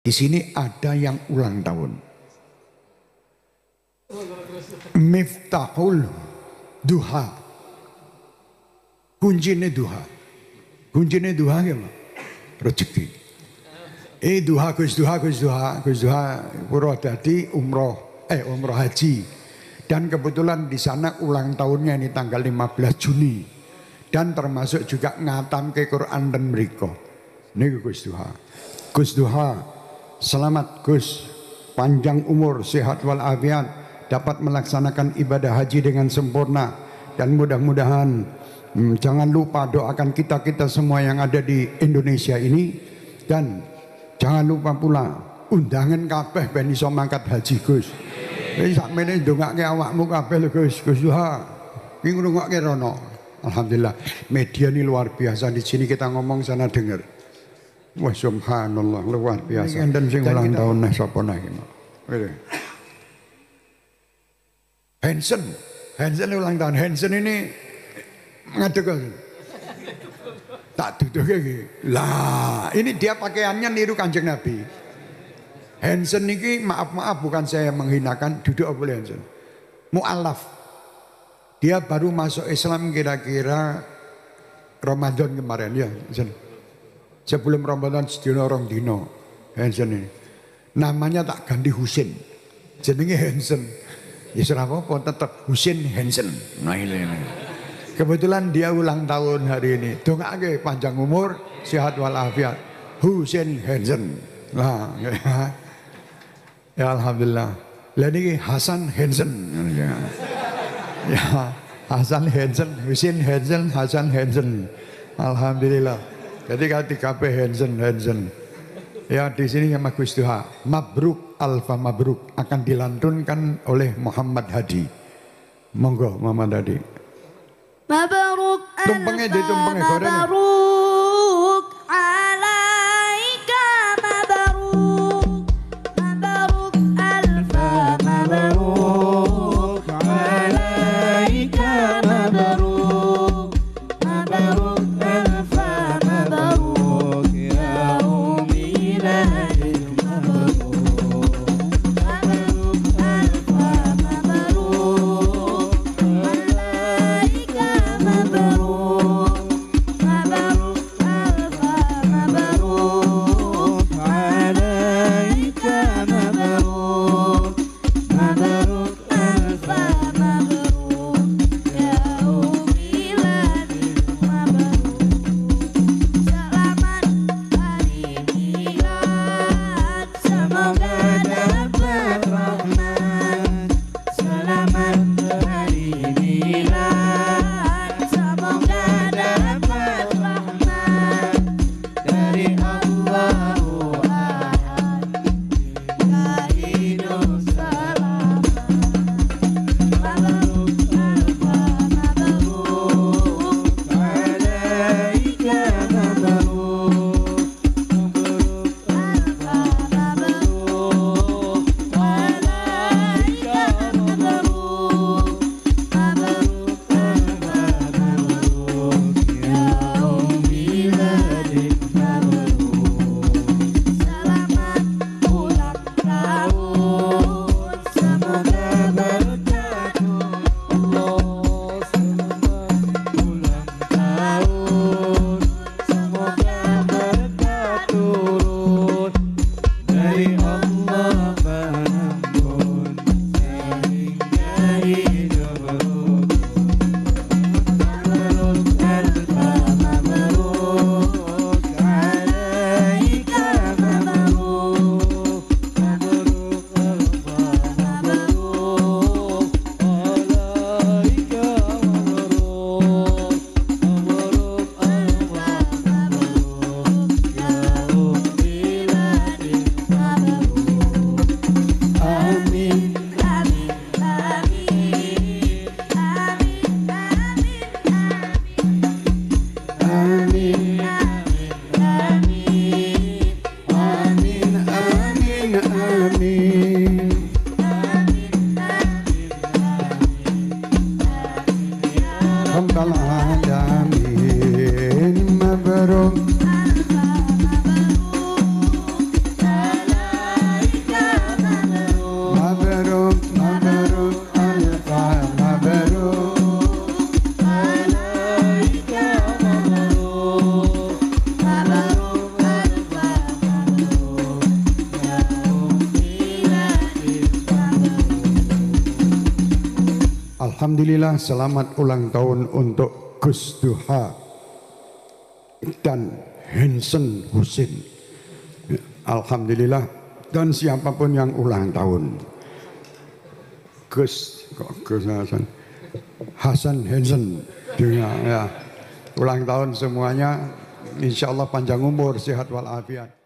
Di sini ada yang ulang tahun. Miftahul duha. Kuncinya duha. Kuncinya duha ya Pak? Rezeki. Duha Gus Duha Gus Duha Gus Duha Purwodadi umroh haji. Dan kebetulan di sana ulang tahunnya ini tanggal 15 Juni. Dan termasuk juga ngatam ke Quran dan mereka. Ini Gus Duha. Gus Duha, selamat Gus, panjang umur, sehat walafiat, dapat melaksanakan ibadah haji dengan sempurna. Dan mudah-mudahan jangan lupa doakan kita semua yang ada di Indonesia ini. Dan jangan lupa pula undangan kabeh ben iso mangkat haji Gus. Wis sakmene ndongake awakmu kabeh lho Gus Duha. Ki ngrungokke rono. Alhamdulillah, media ini luar biasa. Di sini kita ngomong sana dengar. Wah subhanallah, luar biasa. Dan sing ulang tahun nah sapa nah iki. Hansen ulang tahun. Hansen ini ngadeg. Tak duduk iki. Lah, ini dia pakaiannya niru Kanjeng Nabi. Hansen ini maaf bukan saya menghinakan, duduk apa boleh Hansen. Mu'alaf. Dia baru masuk Islam kira-kira Ramadan kemarin ya. Hansen. Sebelum Ramadan sedina orang dino. Hansen ini. Namanya tak ganti Husin. Jenenge Hansen. Ya serah apa tetap Husin Hansen. Nah ini. Kebetulan dia ulang tahun hari ini. Dongake panjang umur, sehat walafiat. Husin Hansen. Nah, ya alhamdulillah. Lah niki Hasan Hansen. Ya, Hasan Hansen, Husin Hansen, Hasan Hansen. Alhamdulillah. Jadi KTKP Hansen. Ya di sini sama Gus Duha. Mabruk Alfa Mabruk akan dilantunkan oleh Muhammad Hadi. Monggo Muhammad Hadi. Mabruk tumpengnya ditumpengnya gorengnya. Mabruk alaika mabruk. Mabruk alfa mabruk alaika mabruk. Mabruk alfa mabruk ya ummi lahir mabruk. Mabruk alfa mabruk alaika mabruk. Mabruk alfa mabruk alaika mabruk. Mabruk alfa mabruk ya ummi lahir mabruk. Selamat hari milad, semoga dapat rahmat. Selamat hari milad, semoga dapat rahmat dari Allahu Ahad. Ya hidup selamat. Mabruk alfa mabruk alaika mabruk. Mabruk alfa mabruk Alhamdulillah, selamat ulang tahun untuk Gus Duha dan Hansen Husin. Alhamdulillah, dan siapapun yang ulang tahun. Gus Hasan Hansen juga ya. Ulang tahun semuanya, insya Allah panjang umur, sehat walafiat.